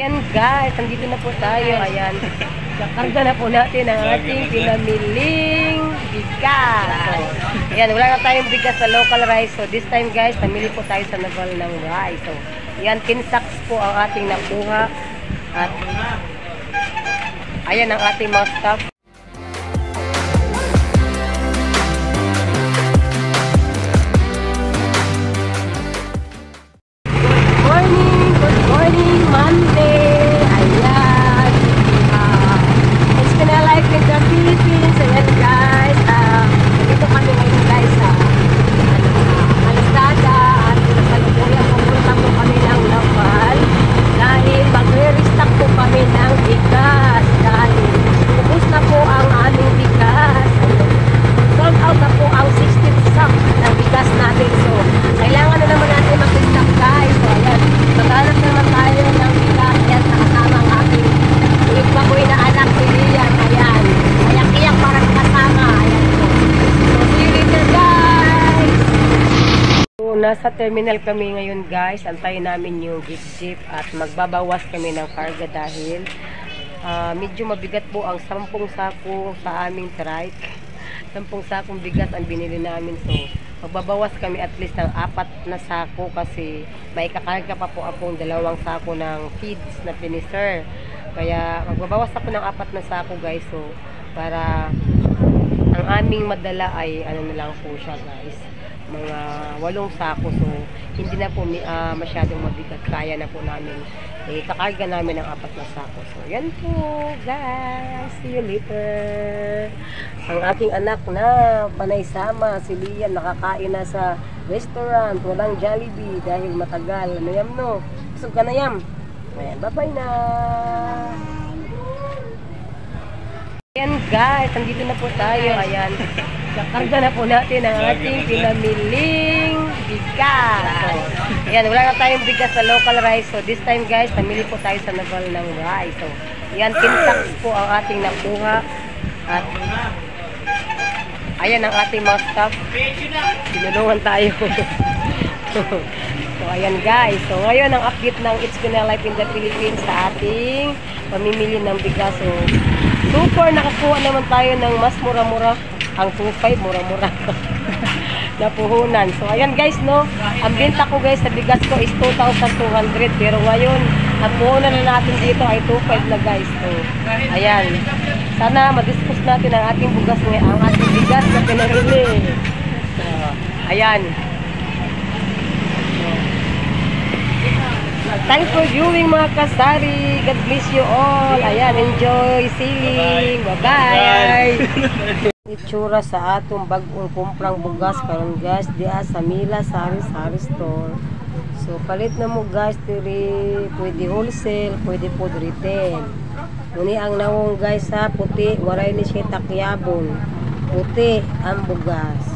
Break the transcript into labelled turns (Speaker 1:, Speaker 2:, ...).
Speaker 1: Ayan guys, nandito na po tayo. Ayan, kakarga na po natin ang ating pinamiling bigas. So, ayan, wala na tayong bigas sa local rice. So this time guys, namili po tayo sa Naval ng rice. So ayan, 10 sacks po ang ating nakuha. At ayan ang ating mga staff. Nasa terminal kami ngayon guys, antayin namin yung jeep at magbabawas kami ng karga dahil medyo mabigat po ang 10 sako sa aming trike. 10 sakong bigas ang binili namin, so magbabawas kami at least ng 4 na sako kasi may kakarga pa po akong 2 sako ng feeds na finisher. Kaya magbabawas ako ng 4 na sako guys, so para ang aming madala ay ano na lang po siya guys, mga 8 sako. So hindi na po masyadong mabigat, kaya na po namin kakarga namin ng 4 na sako. So yan po guys, see you later. Ang aking anak na panay sama, si Lian, nakakain na sa restaurant, walang Jollibee dahil matagal. Ano yam no? Busog ka na yam? Ayan, bye bye na. Ayan guys, nandito na po tayo. Ayan, kakarga na po natin ang ating pinamiling bigas. So, ayan, wala na tayong bigas sa local rice. So this time guys, namili po tayo sa Naval ng rice. So ayan, 10 sacks po ang ating nakuha. At ayan ang ating mga staff. Tinulungan tayo. So ayan guys, so ngayon ang update ng It's Gonna Life in the Philippines sa ating pamimili ng bigas. So super nakakuha naman tayo ng mas mura-mura. Ang 2.5 mura-mura na puhunan. So ayan guys no, ang benta ko guys sa bigas ko is 2,200, pero ngayon ang puhunan na natin dito ay 2.5 na guys. So ayan, sana madiscuss natin ang ating bigas ngayon, ang ating bigas na pinarili. So ayan, thanks for viewing mga kasari. God bless you all. Ayan, enjoy sailing. Bye-bye. Itsura sa atong bagong kumprang bugas karon guys diya sa Mila Sari-Sari Store. So palit na mo guys diri, pwede wholesale, pwede po retail. Muni ang nawong guys sa puti, waray ni siya takyabon. Puti ang bugas.